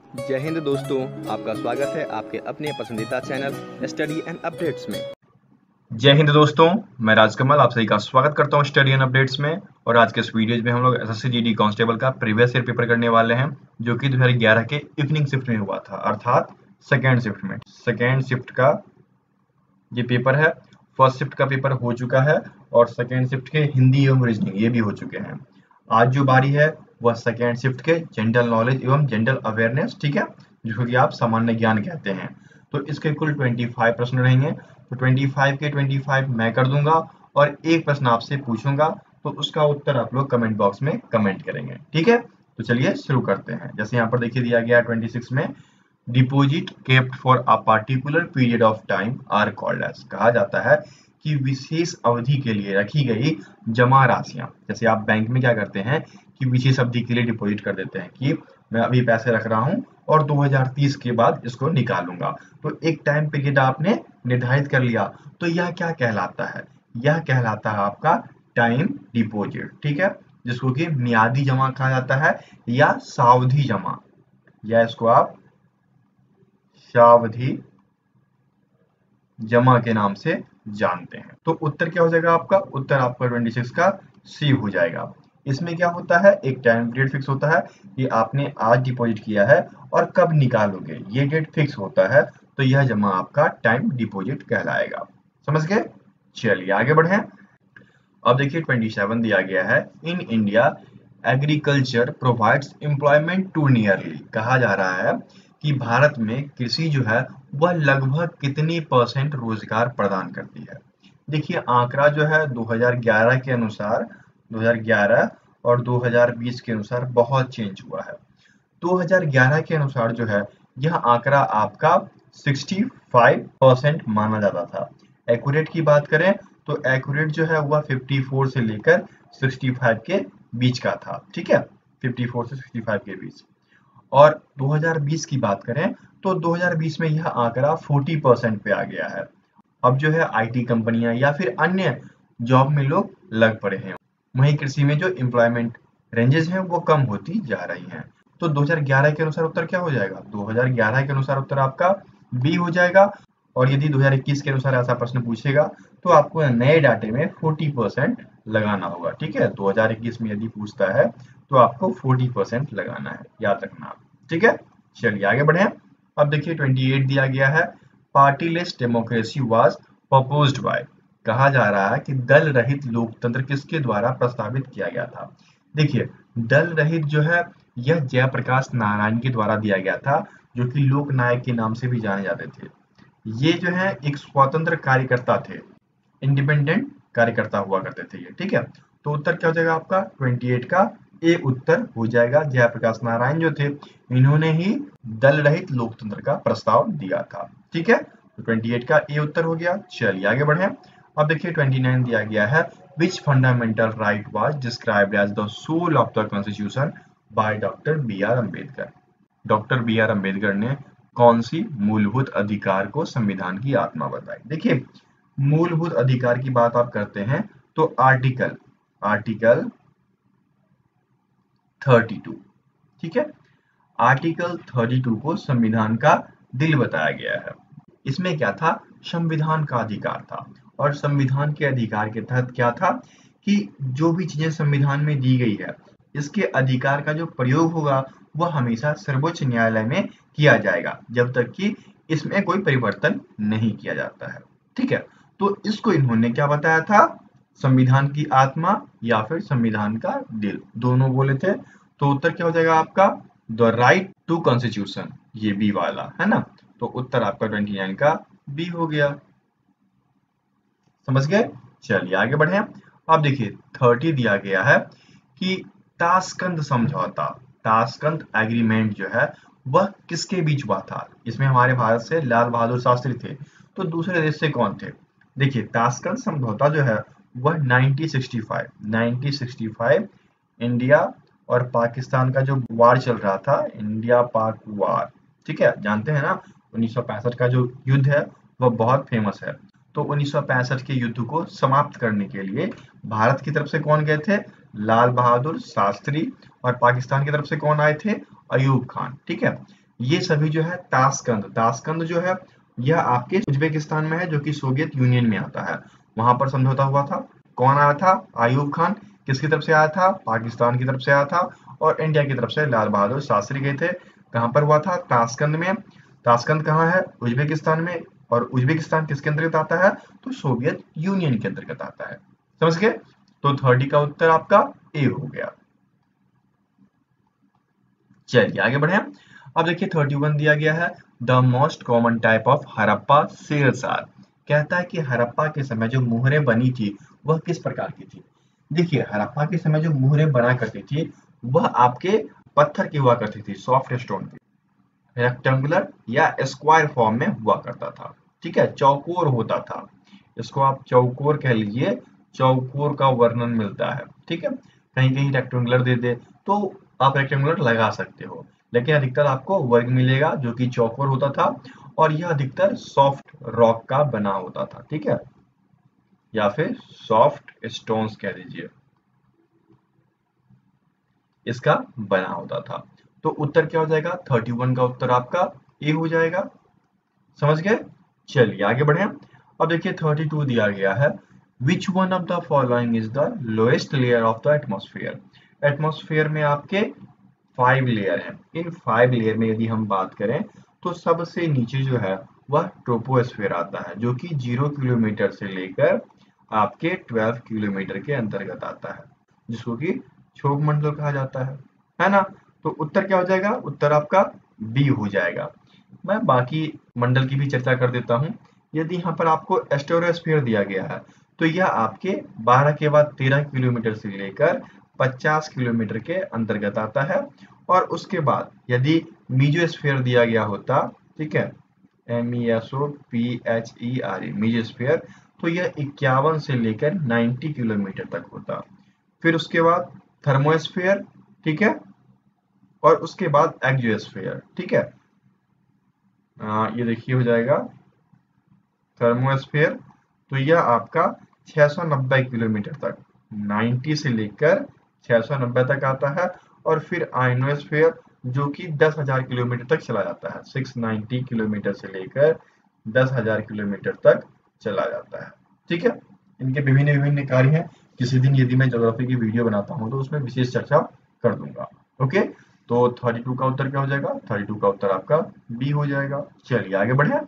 जय हिंद दोस्तों, आपका स्वागत है आपके अपने पसंदीदा चैनल स्टडी एंड अपडेट्स में। जय हिंद दोस्तों, मैं राजकमल आप सभी का स्वागत करता हूं स्टडी एंड अपडेट्स में। और आज के इस वीडियो में हम लोग एसएससी जीडी कांस्टेबल का प्रीवियस ईयर पेपर करने वाले हैं, जो कि 2011 के इवनिंग शिफ्ट में हुआ था, अर्थात सेकेंड शिफ्ट में। सेकेंड शिफ्ट का ये पेपर है। फर्स्ट शिफ्ट का पेपर हो चुका है और सेकेंड शिफ्ट के हिंदी एवं रीजनिंग ये भी हो चुके हैं। आज जो बारी है वह सेकेंड शिफ्ट के जनरल नॉलेज एवं जनरल अवेयरनेस, ठीक है, जिसको कि आप सामान्य ज्ञान कहते हैं। तो इसके कुल 25 प्रश्न रहेंगे। तो 25 के 25 मैं कर दूंगा और एक प्रश्न आपसे पूछूंगा, तो उसका उत्तर आप लोग कमेंट बॉक्स में कमेंट करेंगे, ठीक है। तो चलिए शुरू करते हैं। जैसे यहाँ पर देखिए दिया गया 26 में, deposit kept for a particular period of time are called as. कहा जाता है कि विशेष अवधि के लिए रखी गई जमा राशियां। जैसे आप बैंक में क्या करते हैं कि विशेष अवधि के लिए डिपॉजिट कर देते हैं कि मैं अभी पैसे रख रहा हूं और 2030 के बाद इसको निकालूंगा। तो एक टाइम पीरियड आपने निर्धारित कर लिया, तो यह क्या कहलाता है? यह कहलाता है आपका टाइम डिपॉजिट, ठीक है, जिसको कि मियादी जमा कहा जाता है या सावधि जमा, या इसको आप सावधि जमा के नाम से जानते हैं। तो उत्तर क्या हो जाएगा आपका? उत्तर आपका 26 का सी हो जाएगा। इसमें क्या होता है, एक टाइम पीरियड फिक्स होता है कि आपने आज डिपॉजिट किया है और कब निकालोगे, ये डेट फिक्स होता है। तो यह जमा आपका टाइम डिपॉजिट कहलाएगा। समझ गए? चलिए आगे बढ़े। अब देखिए 27 दिया गया है, in India agriculture provides employment to nearly. कहा जा रहा है कि भारत में कृषि जो है वह लगभग कितनी परसेंट रोजगार प्रदान करती है। देखिए आंकड़ा जो है 2011 के अनुसार, 2011 और 2020 के अनुसार बहुत चेंज हुआ है। 2011 के अनुसार जो है यह आंकड़ा आपका 65% माना जाता था। एक्यूरेट की बात करें तो एक्यूरेट जो है वह 54 से लेकर 65 के बीच का था, ठीक है, 54 से 65 के बीच। और 2020 की बात करें तो 2020 में यह आंकड़ा 40% पे आ गया है। अब जो है आईटी कंपनियां या फिर अन्य जॉब में लोग लग पड़े हैं, वहीं कृषि में जो एम्प्लॉयमेंट रेंजेस हैं वो कम होती जा रही हैं। तो 2011 के अनुसार उत्तर क्या हो जाएगा? 2011 के अनुसार उत्तर आपका बी हो जाएगा। और यदि 2021 के अनुसार ऐसा प्रश्न पूछेगा तो आपको नए डाटे में 40% लगाना होगा, ठीक है। 2021 में यदि पूछता है तो आपको 40% लगाना है, याद रखना, ठीक है। चलिए आगे बढ़े। अब देखिए 28 दिया गया है, partyless democracy was proposed by. कहा जा रहा है कि दल रहित लोकतंत्र किसके द्वारा प्रस्तावित किया गया था। देखिए दल रहित जो है यह जयप्रकाश नारायण के द्वारा दिया गया था, जो कि लोक नायक के नाम से भी जाने जाते थे। ये जो है एक स्वतंत्र कार्यकर्ता थे, इंडिपेंडेंट कार्यकर्ता हुआ करते थे ये, ठीक है। तो उत्तर क्या हो जाएगा आपका? 28 का ए उत्तर हो जाएगा। जयप्रकाश नारायण जो थे इन्होंने ही दल रहित लोकतंत्र का प्रस्ताव दिया था, ठीक है। तो 28 का ए उत्तर हो गया। चलिए आगे बढ़े। अब देखिए 29 दिया गया है, which fundamental right was described as the soul of the constitution by doctor B R Ambedkar. Doctor B R Ambedkar ने कौन सी मूलभूत अधिकार को संविधान की आत्मा बताई? देखिए मूलभूत अधिकार की बात आप करते हैं तो आर्टिकल आर्टिकल 32, ठीक है, आर्टिकल 32 को संविधान का दिल बताया गया है। इसमें क्या था? संविधान का अधिकार था। और संविधान के अधिकार के तहत क्या था कि जो भी चीजें संविधान में दी गई है, इसके अधिकार का जो प्रयोग होगा वह हमेशा सर्वोच्च न्यायालय में किया जाएगा, जब तक कि इसमें कोई परिवर्तन नहीं किया जाता है, ठीक है। तो इसको इन्होंने क्या बताया था? संविधान की आत्मा या फिर संविधान का दिल, दोनों बोले थे। तो उत्तर क्या हो जाएगा आपका? द राइट टू कॉन्स्टिट्यूशन, ये बी वाला है ना। तो उत्तर आपका 29 का बी हो गया। समझ गए? चलिए आगे बढ़े। अब देखिए 30 दिया गया है कि ताशकंद समझौता, ताशकंद एग्रीमेंट जो है वह किसके बीच हुआ था? इसमें हमारे भारत से लाल बहादुर शास्त्री थे, तो दूसरे देश से कौन थे? देखिए ताशकंद समझौता जो है वह 1965 इंडिया और पाकिस्तान का जो वार चल रहा था, इंडिया पाक वार, ठीक है, जानते हैं ना, 1965 का जो युद्ध है वह बहुत फेमस है। तो 1965 के युद्ध को समाप्त करने के लिए भारत की तरफ से कौन गए थे? लाल बहादुर शास्त्री। और पाकिस्तान की तरफ से कौन आए थे? अयूब खान, ठीक है। ये सभी जो है ताशकंद जो है यह आपके उज्बेकिस्तान में है, जो कि सोवियत यूनियन में आता है। वहां पर समझौता हुआ था। कौन आया था? आयूब खान। किसकी तरफ से आया था? पाकिस्तान की तरफ से आया था। और इंडिया की तरफ से लाल बहादुर शास्त्री गए थे। कहाँ पर हुआ था? ताशकंद में। ताशकंद कहाँ है? उज्बेकिस्तान में। और उज्बेकिस्तान किसके अंतर्गत आता है? तो सोवियत यूनियन के अंतर्गत आता है। समझ गए? तो 30 का उत्तर आपका ए हो गया। चलिए आगे बढ़े। अब देखिए 31 दिया गया है, the most common type of Harappa seals are. कहता है कि हड़प्पा के समय जो मुहरें बनी थी वह किस प्रकार की थी। देखिए हड़प्पा के समय जो मुहरें बना करती थी वह आपके पत्थर की हुआ करती थी, सॉफ्ट स्टोन की, रेक्टेंगुलर या स्क्वायर फॉर्म में हुआ करता था। ठीक है, चौकोर होता था। इसको आप चौकोर कह लीजिए, चौकोर का वर्णन मिलता है। ठीक है, कहीं कहीं रेक्टेंगुलर दे दे तो आप रेक्टेंगुलर लगा सकते हो, लेकिन अधिकतर आपको वर्ग मिलेगा जो कि चौकोर होता था। और यह अधिकतर सॉफ्ट रॉक का बना होता था। ठीक है, या फिर सॉफ्ट स्टोन्स कह दीजिए, इसका बना होता था। तो उत्तर क्या हो जाएगा? 31 का उत्तर आपका ए हो जाएगा। समझ गए? चलिए आगे बढ़े। अब देखिए 32 दिया गया है, which one of the following is the lowest layer of the atmosphere. Atmosphere में आपके 5 लेयर हैं। इन 5 लेयर में यदि हम बात करें तो सबसे नीचे जो है वह ट्रोपोस्फेयर आता है, जो कि 0 किलोमीटर से लेकर आपके 12 किलोमीटर के अंतर्गत आता है, जिसको कि क्षोभ मंडल कहा जाता है ना? तो उत्तर क्या हो जाएगा? उत्तर आपका बी हो जाएगा। मैं बाकी मंडल की भी चर्चा कर देता हूँ। यदि यहाँ पर आपको एस्टेरोस्फीयर दिया गया है तो यह आपके 12 के बाद 13 किलोमीटर से लेकर 50 किलोमीटर के अंतर्गत आता है। और उसके बाद यदि मीजोस्फीयर दिया गया होता, ठीक है, MESOPHERE मीजोस्फीयर, तो यह 51 से लेकर 90 किलोमीटर तक होता। फिर उसके बाद थर्मोस्फीयर, ठीक है, और उसके बाद एक्सोस्फीयर। ठीक है, ये देखिए हो जाएगा थर्मोस्फेयर, तो यह आपका 690 किलोमीटर तक, 90 से लेकर 690 तक आता है। और फिर आयनोस्फेयर जो कि 10,000 किलोमीटर तक चला जाता है, 690 किलोमीटर से लेकर 10,000 किलोमीटर तक चला जाता है। ठीक है, इनके विभिन्न विभिन्न कार्य हैं। किसी दिन यदि मैं ज्योग्राफी की वीडियो बनाता हूँ तो उसमें विशेष चर्चा कर दूंगा। ओके, तो 32 का उत्तर क्या हो जाएगा? 32 का उत्तर आपका बी हो जाएगा। चलिए आगे बढ़े।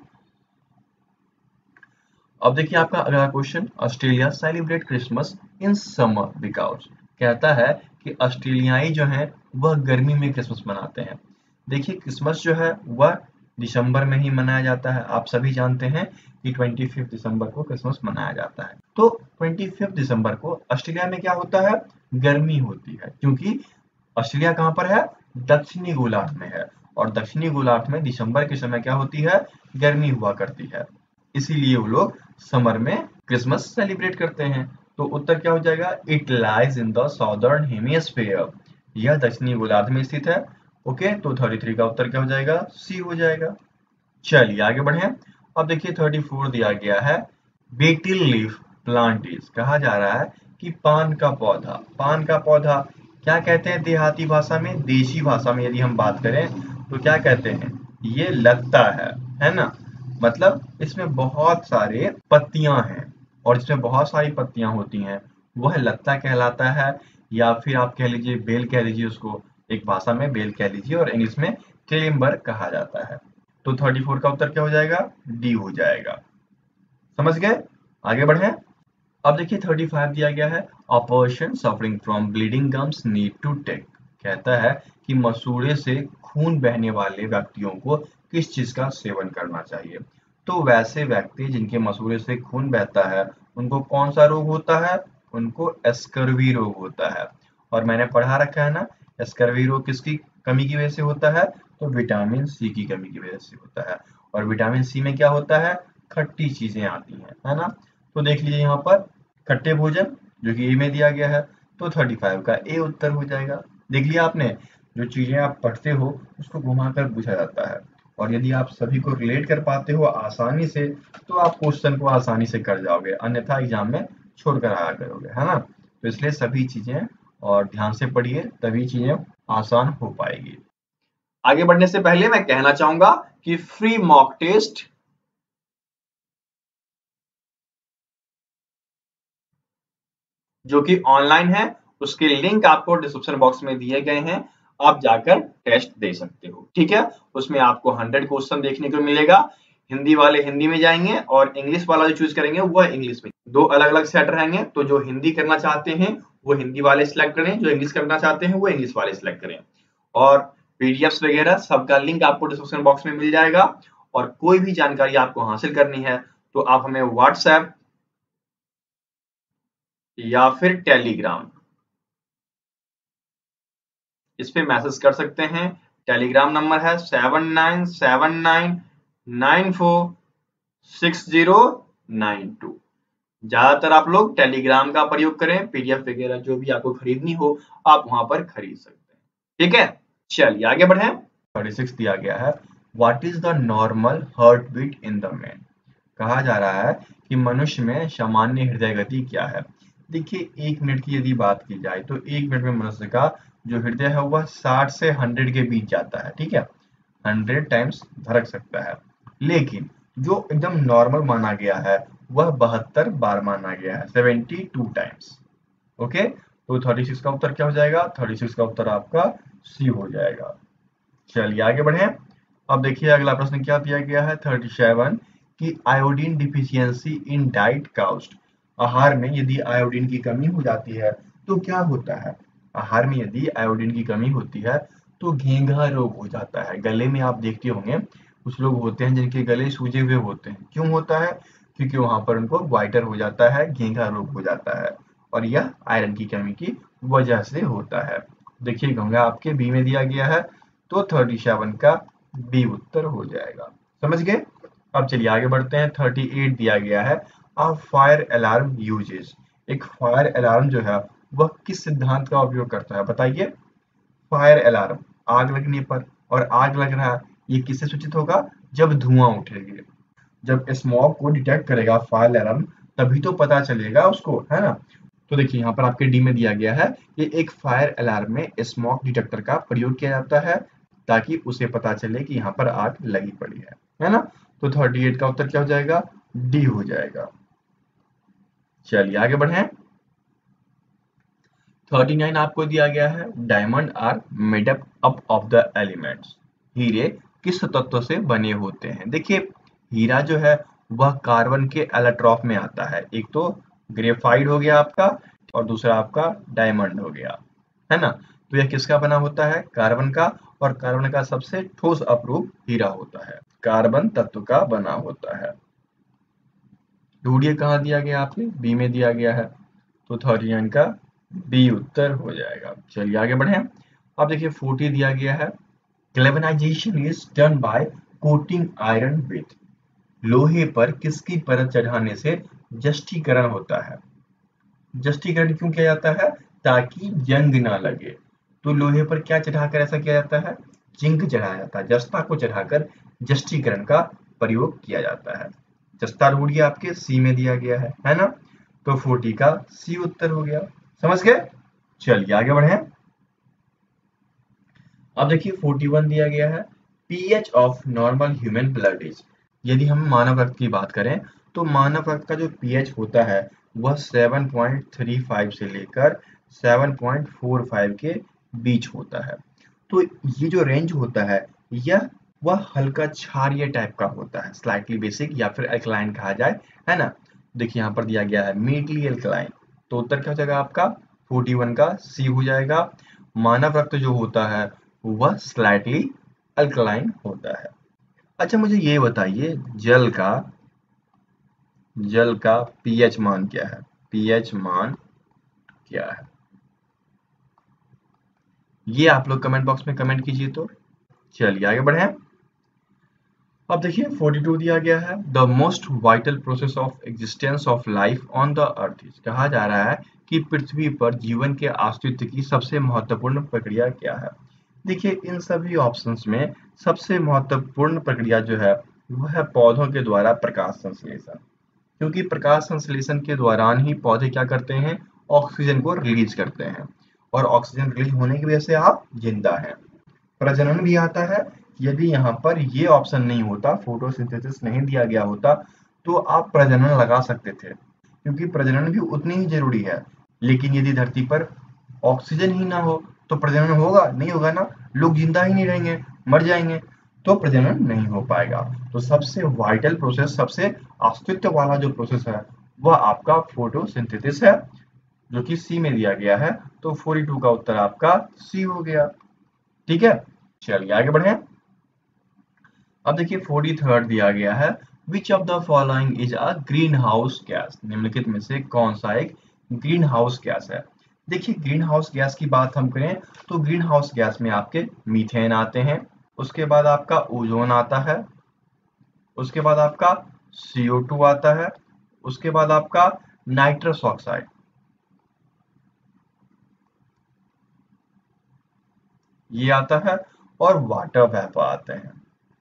अब देखिए आपका अगला question, Australia celebrate Christmas in summer because. कहता है कि ऑस्ट्रेलियाई जो हैं वह गर्मी में क्रिसमस मनाते हैं। देखिए क्रिसमस जो है वह दिसंबर में ही मनाया जाता है। आप सभी जानते हैं कि 25 दिसंबर को क्रिसमस मनाया जाता है। तो 25 दिसंबर को ऑस्ट्रेलिया में क्या होता है? गर्मी होती है, क्योंकि ऑस्ट्रेलिया कहाँ पर है? दक्षिणी गोलार्ध में है। और दक्षिणी गोलार्ध में दिसंबर के समय क्या होती है? गर्मी हुआ करती है। इसीलिए वो लोग समर में क्रिसमस सेलिब्रेट करते हैं। तो उत्तर क्या हो जाएगा? It lies in the southern hemisphere. यह दक्षिणी गोलार्ध में स्थित है। ओके, तो 33 का उत्तर क्या हो जाएगा? सी हो जाएगा। चलिए आगे बढ़े। अब देखिए 34 दिया गया है, बेटिल लीफ प्लांट इज। कहा जा रहा है कि पान का पौधा, पान का पौधा क्या कहते हैं देहाती भाषा में? देशी भाषा में यदि हम बात करें तो क्या कहते हैं? ये लत्ता है ना? मतलब इसमें बहुत सारे पत्तियां हैं, और जिसमें बहुत सारी पत्तियां होती हैं वह लत्ता कहलाता है। या फिर आप कह लीजिए बेल कह लीजिए उसको, एक भाषा में बेल कह लीजिए और इंग्लिश में क्लेम्बर कहा जाता है। तो 34 का उत्तर क्या हो जाएगा? डी हो जाएगा। समझ गए? आगे बढ़े। अब देखिए 35 दिया गया है, a person suffering from bleeding gums need to take. कहता है कि मसूड़े से खून बहने वाले व्यक्तियों को किस चीज का सेवन करना चाहिए। तो वैसे व्यक्ति जिनके मसूड़े से खून बहता है उनको कौन सा रोग होता है? उनको स्कर्वी रोग होता है। और मैंने पढ़ा रखा है ना, स्कर्वी रोग किसकी कमी की वजह से होता है? तो विटामिन सी की कमी की वजह से होता है। और विटामिन सी में क्या होता है? खट्टी चीजें आती हैं, है ना? तो देख लीजिए यहाँ पर खट्टे भोजन जो कि ए में दिया गया है, तो 35 का ए उत्तर हो जाएगा। देख लिया आपने, जो चीजें आप पढ़ते हो उसको घुमाकर पूछा जाता है। और यदि आप सभी को रिलेट कर पाते हो आसानी से तो आप क्वेश्चन को आसानी से कर जाओगे, अन्यथा एग्जाम में छोड़ कर आया करोगे, है ना? तो इसलिए सभी चीजें और ध्यान से पढ़िए, तभी चीजें आसान हो पाएगी। आगे बढ़ने से पहले मैं कहना चाहूंगा कि फ्री मॉक टेस्ट जो कि ऑनलाइन है, उसके लिंक आपको डिस्क्रिप्शन बॉक्स में दिए गए हैं, आप जाकर टेस्ट दे सकते हो। ठीक है, उसमें आपको 100 क्वेश्चन देखने को मिलेगा। हिंदी वाले हिंदी में जाएंगे और इंग्लिश वाला जो चूज करेंगे वह इंग्लिश में। दो अलग अलग सेट रहेंगे, तो जो हिंदी करना चाहते हैं वो हिंदी वाले सिलेक्ट करें, जो इंग्लिश करना चाहते हैं वो इंग्लिश वाले सिलेक्ट करें। और पीडीएफ्स वगैरह सबका लिंक आपको डिस्क्रिप्शन बॉक्स में मिल जाएगा। और कोई भी जानकारी आपको हासिल करनी है तो आप हमें व्हाट्सएप या फिर टेलीग्राम इस पे मैसेज कर सकते हैं। टेलीग्राम नंबर है 7979946092। ज्यादातर आप लोग टेलीग्राम का प्रयोग करें, पीडीएफ वगैरह जो भी आपको खरीदनी हो आप वहां पर खरीद सकते हैं। ठीक है, चलिए आगे बढ़े। 36 दिया गया है, what is the normal heart beat in the man. कहा जा रहा है कि मनुष्य में सामान्य हृदय गति क्या है। देखिए 1 मिनट की यदि बात की जाए तो 1 मिनट में मनुष्य का जो हृदय है वह 60 से 100 के बीच जाता है। ठीक है, 100 टाइम्स धड़क सकता है। लेकिन जो एकदम नॉर्मल माना गया है वह 72 बार माना गया है, 72 टाइम्स। ओके, तो 36 का उत्तर क्या हो जाएगा? 36 का उत्तर आपका सी हो जाएगा। चलिए आगे बढ़े। अब देखिए अगला प्रश्न क्या दिया गया है 37 कि iodine deficiency in diet causes. आहार में यदि आयोडीन की कमी हो जाती है तो क्या होता है? आहार में यदि आयोडीन की कमी होती है तो घेंघा रोग हो जाता है। गले में आप देखते होंगे कुछ लोग होते हैं जिनके गले सूजे हुए होते हैं। क्यों होता है? क्योंकि वहां पर उनको वाइटर हो जाता है, घेंघा रोग हो जाता है, और यह आयरन की कमी की वजह से होता है। देखिए घेंघा आपके बी में दिया गया है, तो 37 का बी उत्तर हो जाएगा। समझ गए? अब चलिए आगे बढ़ते हैं। 38 दिया गया है, अ फायर अलार्म यूजेस। एक फायर अलार्म जो है वह किस सिद्धांत का उपयोग करता है बताइए? फायर अलार्म, आग लगने पर, और आग लग रहा है, ये किससे सूचित होगा? जब धुआं उठेगी, जब स्मॉग को डिटेक्ट करेगा फायर अलार्म, तभी तो पता चलेगा उसको, है ना? तो देखिए यहाँ पर आपके डी में दिया गया है कि एक फायर अलार्म में स्मॉक डिटेक्टर का प्रयोग किया जाता है ताकि उसे पता चले कि यहाँ पर आग लगी पड़ी है ना? तो 38 का उत्तर क्या हो जाएगा? डी हो जाएगा। चलिए आगे बढ़े। 39 आपको दिया गया है, diamond are made up of the elements. हीरे किस तत्व से बने होते हैं? देखिए हीरा जो है वह कार्बन के एलोट्रॉप में आता है। एक तो ग्रेफाइट हो गया आपका, और दूसरा आपका डायमंड हो गया, है ना? तो यह किसका बना होता है? कार्बन का, और कार्बन का सबसे ठोस अपरूप हीरा होता है, कार्बन तत्व का बना होता है। ढूंढिए कहाँ दिया गया आपने? बी में दिया गया है, तो 39 का बी उत्तर हो जाएगा। चलिए आगे बढ़े। अब देखिए 40 दिया गया है, galvanization is done by coating iron with. लोहे पर किसकी परत चढ़ाने से जस्टीकरण होता है? जस्टीकरण क्यों किया जाता है? ताकि जंग ना लगे। तो लोहे पर क्या चढ़ाकर ऐसा किया जाता है? जिंक चढ़ाया जाता है, जस्ता को चढ़ाकर जस्टीकरण का प्रयोग किया जाता है। जस्ता ढूंढिए, आपके सी में दिया गया है ना? तो 40 का सी उत्तर हो गया। समझ गए? चलिए आगे बढ़े। अब देखिए 41 दिया गया है, pH of normal human blood is. यदि हम मानव रक्त की बात करें तो मानव रक्त का जो पीएच होता है वह 7.35 से लेकर 7.45 के बीच होता है। तो ये जो रेंज होता है यह वह हल्का क्षारीय टाइप का होता है, स्लाइटली बेसिक या फिर अल्कलाइन कहा जाए, है ना? देखिए यहाँ पर दिया गया है मीडली अल्कलाइन, तो उत्तर क्या हो जाएगा आपका? 41 का सी हो जाएगा। मानव रक्त जो होता है वह स्लाइटली अल्कलाइन होता है। अच्छा मुझे ये बताइए, जल का पीएच मान क्या है? पीएच मान क्या है? ये आप लोग कमेंट बॉक्स में कमेंट कीजिए। तो चलिए आगे बढ़े। अब देखिए 42 दिया गया है, the most vital process of existence of life on the earth is. कहा जा रहा है कि पृथ्वी पर जीवन के अस्तित्व की सबसे महत्वपूर्ण प्रक्रिया क्या है? देखिए इन सभी ऑप्शंस में सबसे महत्वपूर्ण प्रक्रिया जो है वह है पौधों के द्वारा प्रकाश संश्लेषण। क्योंकि प्रकाश संश्लेषण के दौरान ही पौधे क्या करते हैं? ऑक्सीजन को रिलीज करते हैं, और ऑक्सीजन रिलीज होने की वजह से आप जिंदा हैं। प्रजनन भी आता है। यदि यहाँ पर ये ऑप्शन नहीं होता, फोटोसिंथेसिस नहीं दिया गया होता, तो आप प्रजनन लगा सकते थे, क्योंकि प्रजनन भी उतनी ही जरूरी है। लेकिन यदि धरती पर ऑक्सीजन ही ना हो तो प्रजनन होगा? नहीं होगा ना, लोग जिंदा ही नहीं रहेंगे, मर जाएंगे, तो प्रजनन नहीं हो पाएगा। तो सबसे वाइटल प्रोसेस, सबसे अस्तित्व वाला जो प्रोसेस है वह आपका फोटोसिंथेसिस है, जो कि सी में दिया गया है। तो 42 का उत्तर आपका सी हो गया। ठीक है, चलिए आगे बढ़े। अब देखिए 43rd दिया गया है, which of the following is a green house gas, निम्नलिखित में से कौन सा एक ग्रीन हाउस गैस है। देखिए ग्रीन हाउस गैस की बात हम करें तो ग्रीन हाउस गैस में आपके मीथेन आते हैं, उसके बाद आपका ओजोन आता है, उसके बाद आपका CO2 आता है, उसके बाद आपका नाइट्रस ऑक्साइड, ये आता है, और वाटर वेपर आते हैं।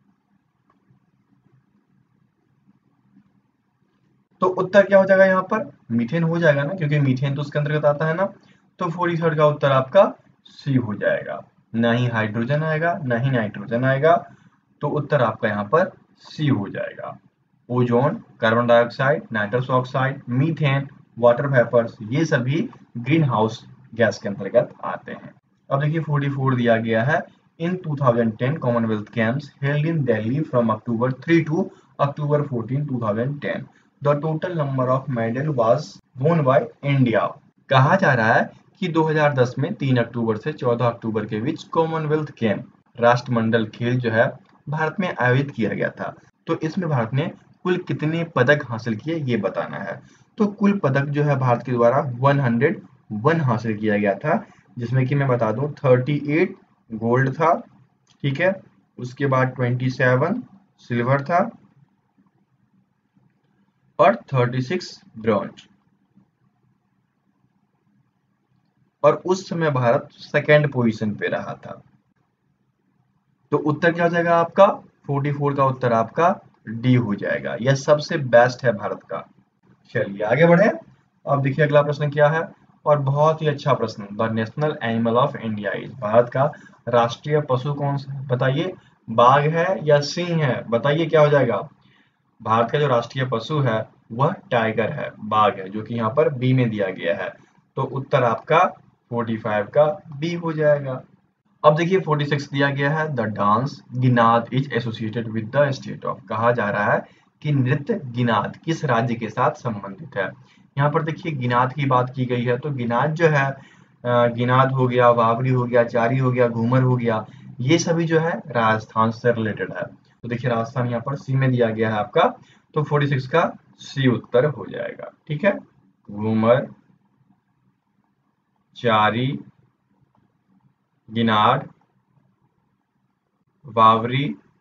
तो उत्तर क्या हो जाएगा यहाँ पर? मीथेन हो जाएगा ना, क्योंकि मीथेन तो उसके अंतर्गत आता है ना। तो 43rd का उत्तर आपका सी हो जाएगा। ना ही हाइड्रोजन आएगा, ना ही नाइट्रोजन आएगा, तो उत्तर आपका यहाँ पर सी हो जाएगा। Ozone, carbon dioxide, nitrous oxide, methane, water vapours, ये सभी ग्रीन हाउस गैस के अंतर्गत आते हैं। अब देखिए 44 दिया गया है, in 2010 Commonwealth Games held in Delhi from October 3 to October 14, 2010, the total number of medal was won by India. कहा जा रहा है कि 2010 में 3 अक्टूबर से 14 अक्टूबर के बीच कॉमनवेल्थ गेम, राष्ट्रमंडल खेल जो है, भारत में आयोजित किया गया था। तो इसमें भारत ने कुल कितने पदक हासिल किए ये बताना है। तो कुल पदक जो है भारत के द्वारा 101 हासिल किया गया था, जिसमें कि मैं बता दूं 38 गोल्ड था, ठीक है, उसके बाद 27 सिल्वर था, और 36 ब्रॉन्ज। और उस समय भारत सेकेंड पोजीशन पे रहा था। तो उत्तर क्या हो जाएगा आपका? 44 का उत्तर आपका डी हो जाएगा, यह सबसे बेस्ट है भारत का। चलिए आगे बढ़े। अब देखिए अगला प्रश्न क्या है, और बहुत ही अच्छा प्रश्न। The national animal of India is, Bharat का राष्ट्रीय पशु कौन सा है? बताइए, बाघ है या सिंह है? बताइए क्या हो जाएगा? भारत का जो राष्ट्रीय पशु है वह टाइगर है, बाघ है, जो कि यहाँ पर बी में दिया गया है। तो उत्तर आपका 45 का बी हो जाएगा। अब देखिए 46 दिया गया है, द डांस गिनाद is associated with the state of, कहा जा रहा है कि नृत्य गिनाद किस राज्य के साथ संबंधित है। यहाँ पर देखिए गिनाद की बात की गई है, तो गिनाद जो है, गिनाद हो गया, वावड़ी हो गया, चारी हो गया, घूमर हो गया, ये सभी जो है राजस्थान से रिलेटेड है। तो देखिए राजस्थान यहाँ पर सी में दिया गया है आपका, तो 46 का सी उत्तर हो जाएगा। ठीक है, घूमर, चारी, गिनाद, वावरी,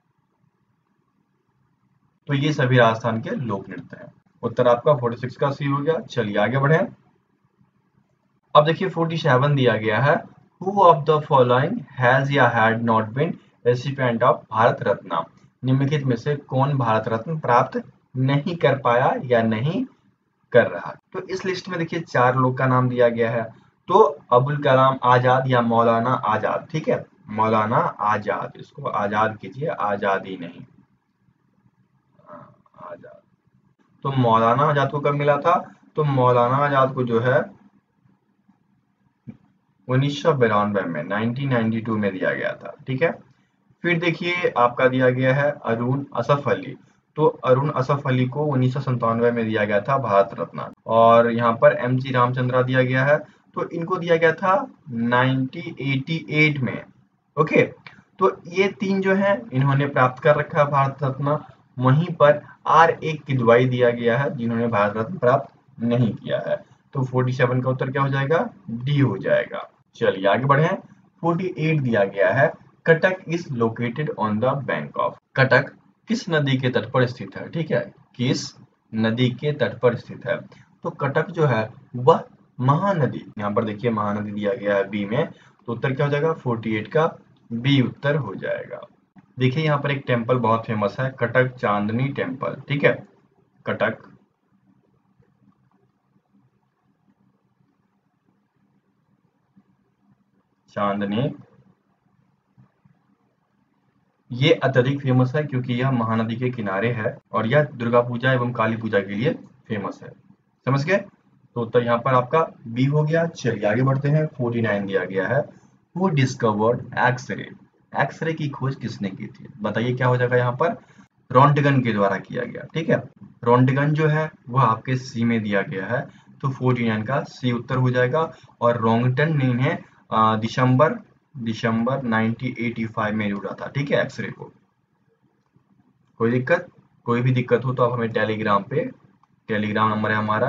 तो ये सभी राजस्थान के लोक नृत्य हैं। उत्तर आपका 46 का सी हो गया। चलिए आगे बढ़े। अब देखिए 47 दिया गया है, who of the following has या had not been recipient of Bharat Ratna, निम्नलिखित में से कौन भारत रत्न प्राप्त नहीं कर पाया या नहीं कर रहा। तो इस लिस्ट में देखिए 4 लोग का नाम दिया गया है, तो अबुल कलाम आजाद या मौलाना आजाद, ठीक है, मौलाना आजाद, इसको आजाद कीजिए, आजादी नहीं, आजाद। तो मौलाना आजाद को कब मिला था? तो मौलाना आजाद को जो है 1992 में, 1992 में दिया गया था। ठीक है, फिर देखिए आपका दिया गया है अरुण असफ अली, तो अरुण असफ अली को 1997 में दिया गया था भारत रत्न। और यहाँ पर MC रामचंद्रा दिया गया है, तो इनको दिया गया था 1988 में। ओके, तो ये 3 जो है इन्होंने प्राप्त कर रखा है भारत रत्न। वहीं पर R1 किदवाई दिया गया है, जिन्होंने भारत रत्न प्राप्त नहीं किया है। तो 47 का उत्तर क्या हो जाएगा? डी हो जाएगा। चलिए आगे बढ़े। 48 दिया गया है, Cuttack is located on the bank of, Cuttack किस नदी के तट पर स्थित है? ठीक है, किस नदी के तट पर स्थित है? तो कटक जो है वह महानदी, यहाँ पर देखिए महानदी दिया गया है बी में, तो उत्तर क्या हो जाएगा? 48 का बी उत्तर हो जाएगा। देखिए यहाँ पर एक टेम्पल बहुत फेमस है, कटक चांदनी टेम्पल। ठीक है, कटक चांदनी ये अत्यधिक फेमस है क्योंकि यह महानदी के किनारे है और यह दुर्गा पूजा एवं काली पूजा के लिए फेमस है। समझ गए? तो उत्तर यहाँ पर आपका बी हो गया। चलिए आगे बढ़ते हैं। 49 दिया गया है, हु डिस्कवर्ड एक्सरे। एक्सरे की खोज किसने की थी? बताइए क्या हो जाएगा यहाँ पर? रॉन्टगन के द्वारा किया गया। ठीक है, रॉन्टगन जो है वह आपके सी में दिया गया है, तो 49 का सी उत्तर हो जाएगा। और रॉन्गटन ने दिसंबर 1985 में जोड़ा था। ठीक है, एक्सरे को। कोई दिक्कत? कोई भी दिक्कत हो तो आप हमें टेलीग्राम नंबर है हमारा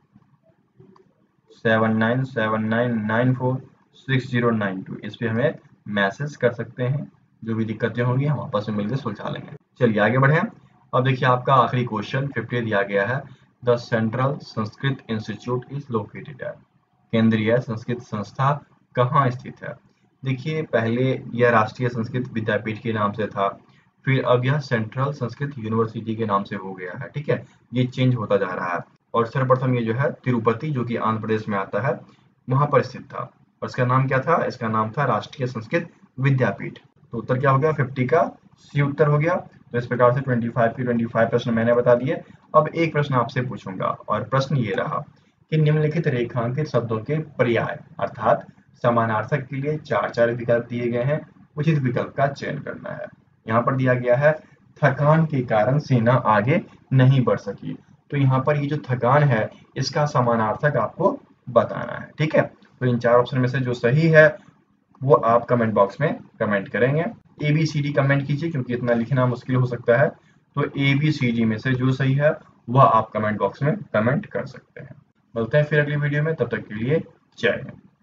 7979946092, इस पे हमें मैसेज कर सकते हैं। जो भी दिक्कतें होंगी हम आपस में मिलकर सुलझा लेंगे। चलिए आगे बढ़े। अब देखिए आपका आखिरी क्वेश्चन 50 दिया गया है, the central Sanskrit institute is located at. केंद्रीय संस्कृत संस्था कहाँ स्थित है? देखिए पहले यह राष्ट्रीय संस्कृत विद्यापीठ के नाम से था, फिर अब यह सेंट्रल संस्कृत यूनिवर्सिटी के नाम से हो गया है। ठीक है, ये चेंज होता जा रहा है। और सर्वप्रथम ये जो है तिरुपति, जो कि आंध्र प्रदेश में आता है, वहां पर स्थित था। और इसका नाम क्या था? इसका नाम था राष्ट्रीय संस्कृत विद्यापीठ। तो उत्तर क्या हो गया? 50 का सी उत्तर हो गया। तो इस प्रकार से 25 के 25 प्रश्न मैंने बता दिए। अब एक प्रश्न आपसे पूछूंगा और प्रश्न ये रहा कि निम्नलिखित रेखांकित शब्दों के पर्याय अर्थात समानार्थक के लिए 4 विकल्प दिए गए हैं, उचित विकल्प का चयन करना है। यहाँ पर दिया गया है, थकान के कारण सेना आगे नहीं बढ़ सकी। तो यहाँ पर ये जो थकान है इसका समानार्थक आपको बताना है। ठीक है, तो इन 4 ऑप्शन में से जो सही है वो आप कमेंट बॉक्स में कमेंट करेंगे। ABCD कमेंट कीजिए क्योंकि इतना लिखना मुश्किल हो सकता है। तो ABCD में से जो सही है वह आप कमेंट बॉक्स में कमेंट कर सकते हैं। मिलते हैं फिर अगली वीडियो में, तब तक के लिए जय हिंद।